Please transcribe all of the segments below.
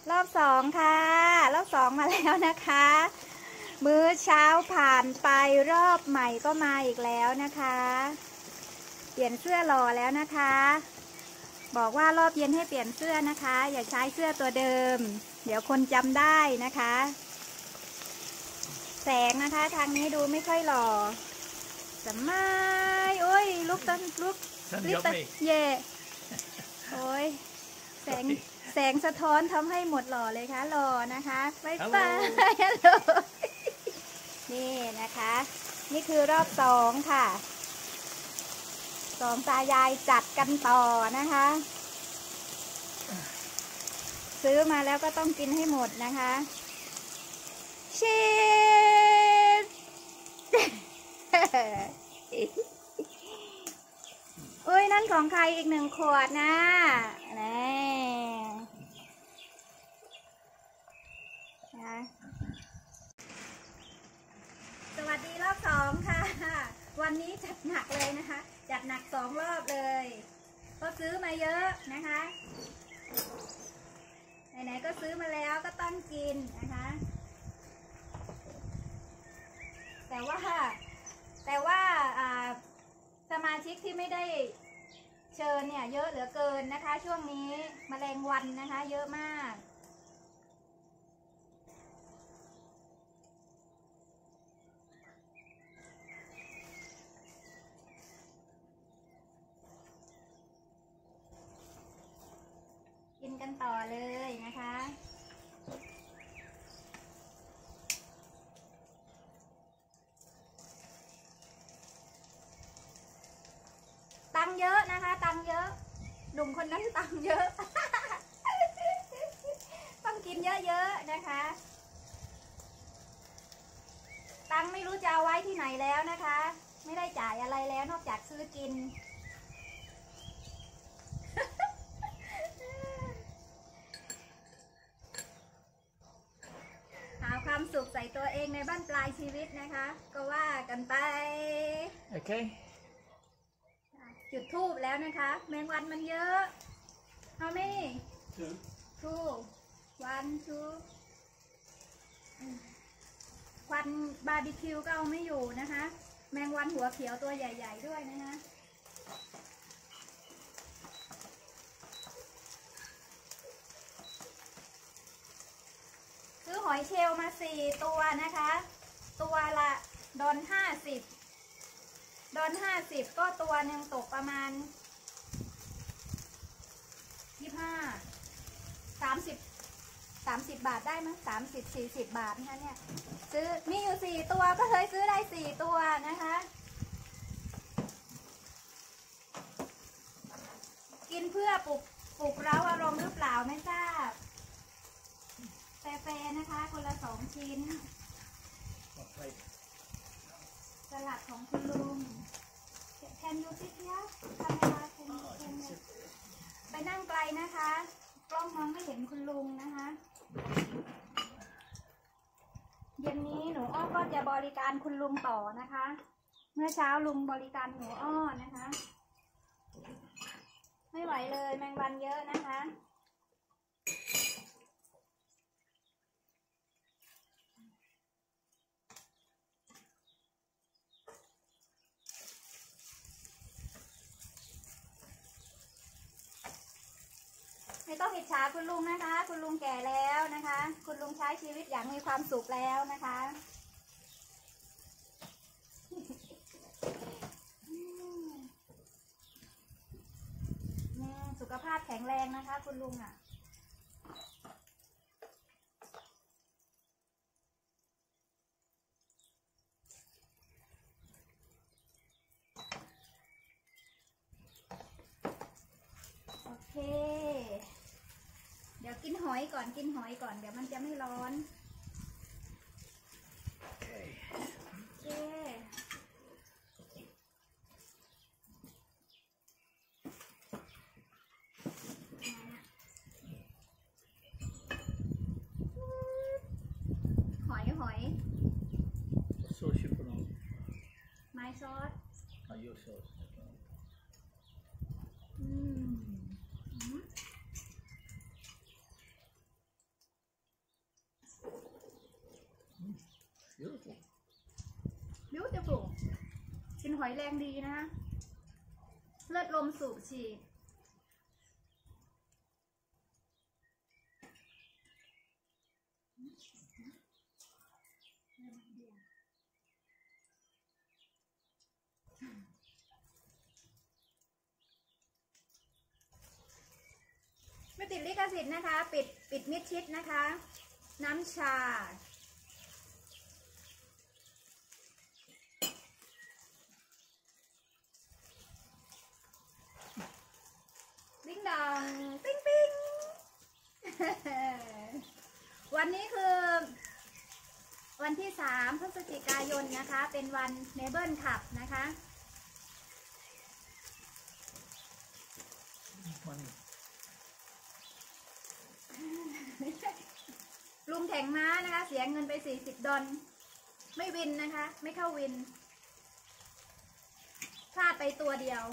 รอบสองค่ะรอบสองมาแล้วนะคะมื้อเช้าผ่านไปรอบใหม่ก็มาอีกแล้วนะคะเปลี่ยนเสื้อหล่อแล้วนะคะบอกว่ารอบเย็นให้เปลี่ยนเสื้อนะคะอย่าใช้เสื้อตัวเดิมเดี๋ยวคนจำได้นะคะแสงนะคะทางนี้ดูไม่ค่อยหล่อสมัยโอ้ยลุกตันลุกลิตเย่โอ้ยแสงสะท้อนทำให้หมดหล่อเลยค่ะหล่อนะคะบ๊ายบายฮัลโหลนี่นะคะนี่คือรอบสองค่ะสองตายายจัดกันต่อนะคะซื้อมาแล้วก็ต้องกินให้หมดนะคะชีสอุ้ยนั่นของใครอีก1 ขวดนะนี่สวัสดีรอบสองค่ะวันนี้จัดหนักเลยนะคะจัดหนัก2 รอบเลยเพราะซื้อมาเยอะนะคะไหนๆก็ซื้อมาแล้วก็ต้องกินนะคะแต่ว่าสมาชิกที่ไม่ได้เชิญเนี่ยเยอะเหลือเกินนะคะช่วงนี้แมลงวันนะคะเยอะมากกินกันต่อเลยนะคะตังเยอะนะคะตังเยอะหนุ่มคนนั้นตังเยอะ ต้องกินเยอะๆนะคะตังไม่รู้จะเอาไว้ที่ไหนแล้วนะคะไม่ได้จ่ายอะไรแล้วนอกจากซื้อกิน หาความสุขใส่ตัวเองในบ้านปลายชีวิตนะคะก็ว่ากันไปโอเคจุดธูปแล้วนะคะแมงวันมันเยอะเอาไหมทูวันทูควันบาร์บีคิวก็เอาไม่อยู่นะคะแมงวันหัวเขียวตัวใหญ่ๆด้วยนะคะซื้อหอยเชลล์มา4 ตัวนะคะตัวละ$50ก็ตัวหนึ่งตกประมาณ30 บาทได้มั้ย30-40 บาทนะคะเนี่ยซื้อมีอยู่4 ตัวก็เลยซื้อได้4 ตัวนะคะกินเพื่อปลุกเร้าอารมณ์หรือเปล่าไม่ทราบแฟๆนะคะคนละ2 ชิ้นสลัดของคุณลุงแคนยูซิเทียทำเวลาแคนไปนั่งไกลนะคะกล้องมองไม่เห็นคุณลุงนะคะเย็นนี้หนูอ้อก็จะบริการคุณลุงต่อนะคะเมื่อเช้าลุงบริการหนูอ้อนะคะไม่ไหวเลยแมงวันเยอะนะคะไม่ต้องอิจฉาคุณลุงนะคะคุณลุงแก่แล้วนะคะคุณลุงใช้ชีวิตอย่างมีความสุขแล้วนะคะสุขภาพแข็งแรงนะคะคุณลุงอ่ะโอเคเดี๋ยวกินหอยก่อนเดี๋ยวมันจะไม่ร้อนโอเคหอยซอสชิปโน่ไม้ซอส your sauce Beautiful. beautiful กินหอยแรงดีนะคะเลือดลมสูบฉีดไม่ติดลิขสิทธิ์นะคะปิดมิดชิดนะคะ น้ำชาดิ้งดองปิ๊งปิ๊ง วันนี้คือวันที่3 พฤศจิกายนนะคะเป็นวันเนเบิลคัพนะคะ Money. ลุงแข่งม้านะคะเสียเงินไป$40ไม่วินนะคะไม่เข้าวินพลาดไปตัวเดียว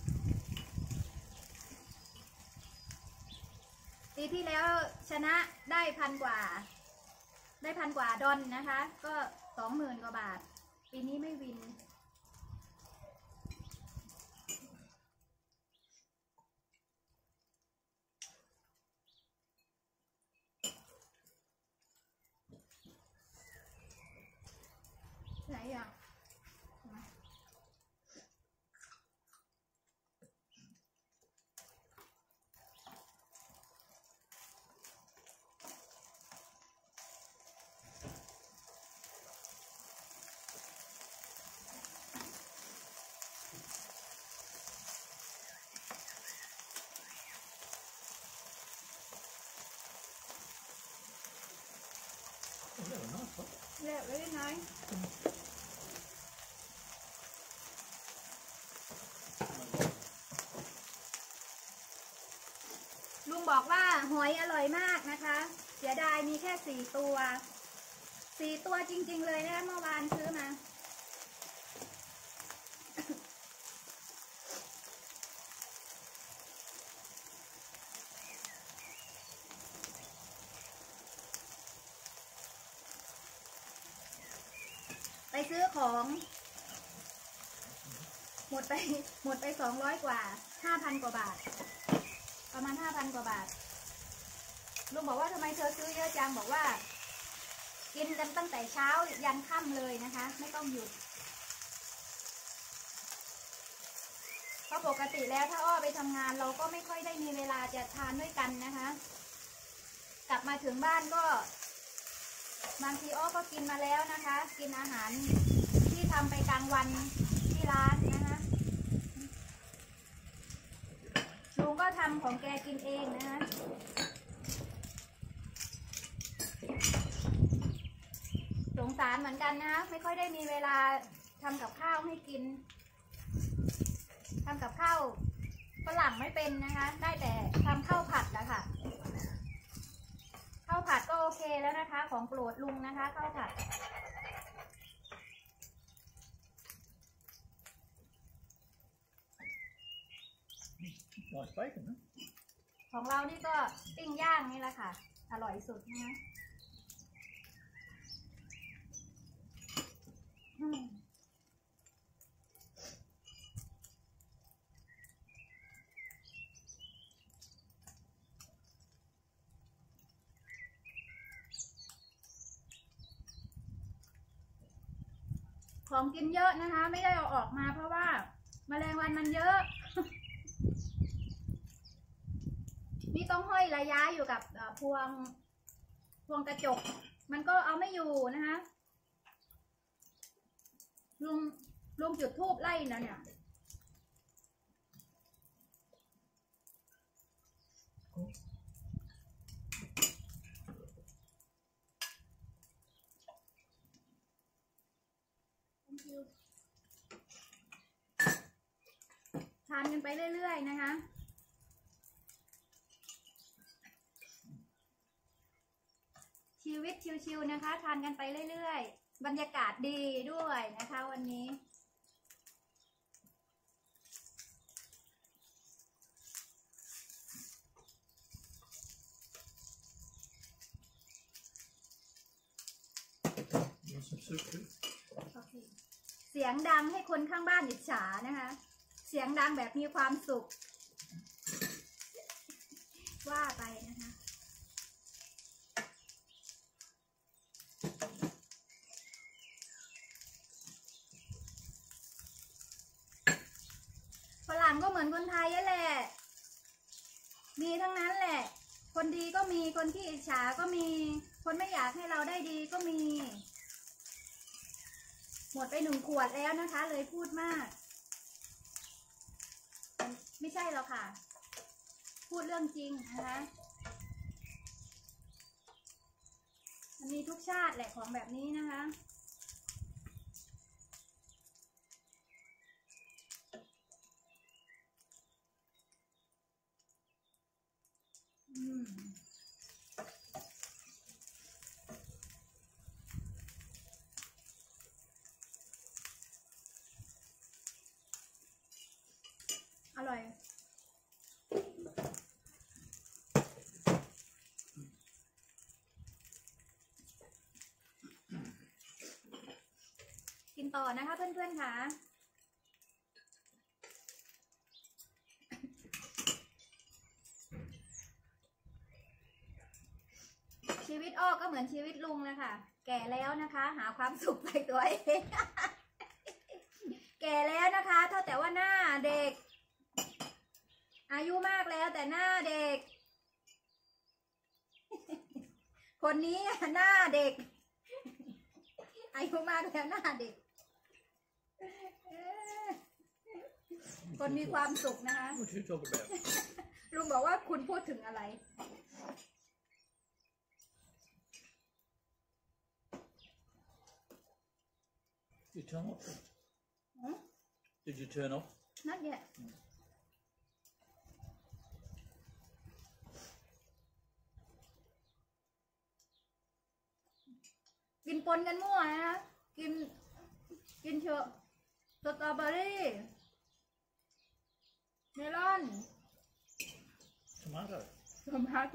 ปีที่แล้วชนะได้1,000 กว่าดอนนะคะก็20,000 กว่าบาทปีนี้ไม่วินไหนอ่ะ Oh, that was nice, huh? เละเลยไงลุงบอกว่าหอยอร่อยมากนะคะเสียดายมีแค่4 ตัวจริงๆเลยนะเมื่อวานซื้อมาไปซื้อของหมดไป200 กว่า 5,000 กว่าบาทประมาณ 5,000 กว่าบาทลุงบอกว่าทำไมเธอซื้อเยอะจังบอกว่ากินกันตั้งแต่เช้ายันค่ำเลยนะคะไม่ต้องหยุดเพราะปกติแล้วถ้าอ้อไปทำงานเราก็ไม่ค่อยได้มีเวลาจะทานด้วยกันนะคะกลับมาถึงบ้านก็บางทีอ้อก็กินมาแล้วนะคะกินอาหารที่ทำไปกลางวันที่ร้านนะคะลุงก็ทำของแกกินเองนะคะสงสารเหมือนกันนะไม่ค่อยได้มีเวลาทำกับข้าวให้กินทำกับข้าวฝรั่งไม่เป็นนะคะได้แต่ทำข้าวผัดแล้วค่ะข้าวผัดก็โอเคแล้วนะคะของโปรดลุงนะคะข้าวผัด Nice bacon, huh? ของเรานี่ก็ปิ้งย่างนี่แหละค่ะอร่อยสุดนะคะของกินเยอะนะคะไม่ได้เอาออกมาเพราะว่าแมลงวันมันเยอะนี่ต้องห้อยระยะอยู่กับพวงกระจกมันก็เอาไม่อยู่นะคะลุงจุดธูปไล่แล้วเนี่ยทานกันไปเรื่อยๆนะคะชีวิตชิวๆนะคะทานกันไปเรื่อยๆบรรยากาศดีด้วยนะคะวันนี้ some soup too? โอเคเสียงดังให้คนข้างบ้านอิจฉานะคะ เสียงดังแบบมีความสุข ว่าไปนะคะฝรั่งก็เหมือนคนไทยนั่นแหละมีทั้งนั้นแหละ คนดีก็มีคนที่อิจฉาก็มีคนไม่อยากให้เราได้ดีก็มีหมดไป1 ขวดแล้วนะคะเลยพูดมากไม่ใช่หรอกค่ะพูดเรื่องจริงนะคะมันมีทุกชาติแหละของแบบนี้นะคะอร่อยกินต่อนะคะเพื่อนๆค่ะชีวิตอ้อก็เหมือนชีวิตลุงเลยค่ะแก่แล้วนะคะหาความสุขใส่ตัวเอง แก่แล้วนะคะเท่าแต่ว่าหน้าเด็กอายุมากแล้วแต่หน้าเด็ก คนนี้หน้าเด็ก อายุมากแล้วหน้าเด็ก คนมีความสุขนะคะ What you talk about? ลุงบอกว่าคุณพูดถึงอะไร You turn off? Did you turn off? Not yet กินปนกันมั่วนะกินเชอะสตรอเบอรี่เมลอน Tomato. สมภาตุ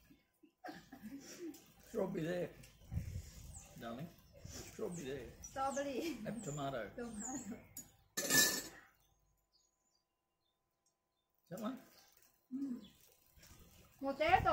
Strawberry there. Darling. Strawberry there. สตรอเบอรี่ And tomato. สมภาตุ That one? โมเตโต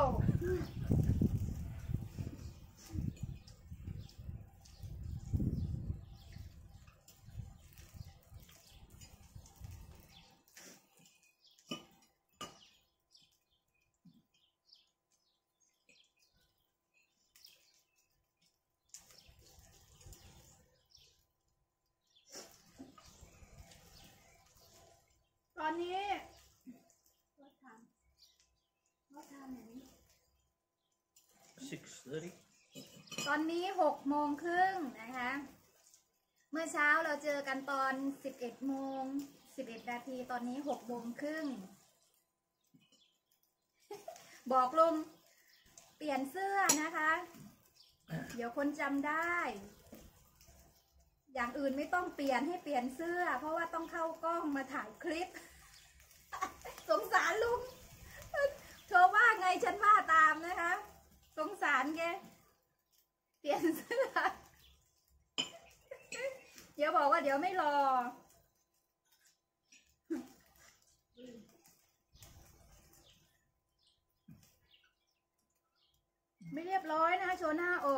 ตอนนี้ว่าทำอย่างนี้ 6:30. ตอนนี้6:30นะคะ เมื่อเช้าเราเจอกันตอน11:11 นาทีตอนนี้6:30บอกลุงเปลี่ยนเสื้อนะคะ เดี๋ยวคนจำได้ อย่างอื่นไม่ต้องเปลี่ยนให้เปลี่ยนเสื้อ เพราะว่าต้องเข้ากล้องมาถ่ายคลิป สงสารลุงเธอว่าไงฉันว่าตามนะคะสงสารแกเปลี่ยนเสื้อ เดี๋ยวบอกว่าเดี๋ยวไม่รอไม่เรียบร้อยนะคะโชว์หน้าอก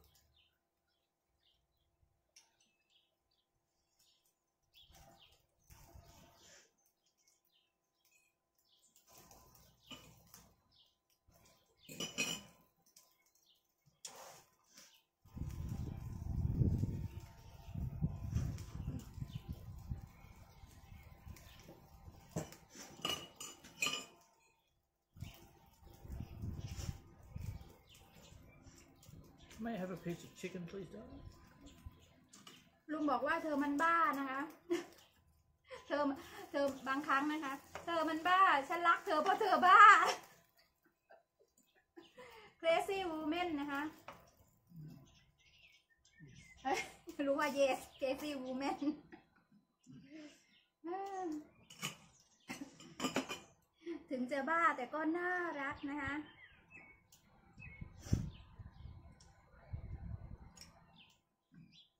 May I have a piece of chicken, please, darling? ลุงบอกว่าเธอมันบ้านะคะ เธอบางครั้งนะคะ เธอมันบ้า ฉันรักเธอเพราะเธอบ้า crazy woman นะคะรู้ว่า yes crazy woman ถึงจะบ้าแต่ก็น่ารักนะคะ อ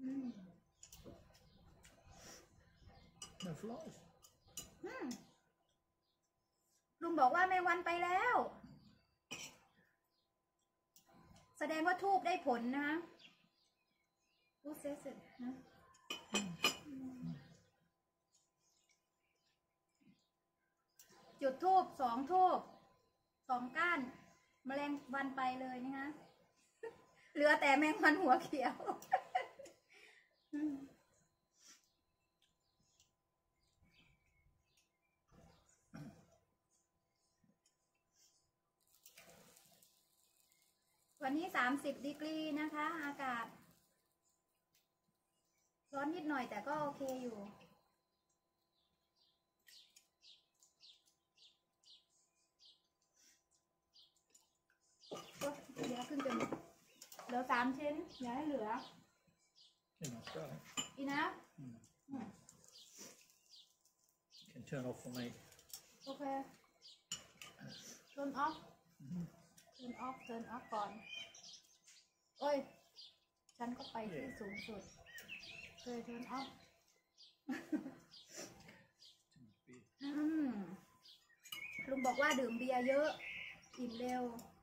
No flies. ลุงบอกว่าแมงวันไปแล้ว แสดงว่าทูบได้ผลนะพูดเสร็จนะจุดทูบ2 ทูบ2 ก้านแมลงวันไปเลยนะคะเหลือแต่แมงวันหัวเขียว วันนี้30 ดีกรีนะคะ อากาศร้อนนิดหน่อยแต่ก็โอเคอยู่เดี๋ยวขึ้นจนเหลือ3 ชิ้นอย่าให้เหลือ Enough, darling. อีนะ You can turn off for me. โอเค turn off turn off turn off ก่อนโอ้ยฉันก็ไปที่สูงสุดเคย turn off ลุงบอกว่าดื่มเบียร์เยอะอิ่มเร็ว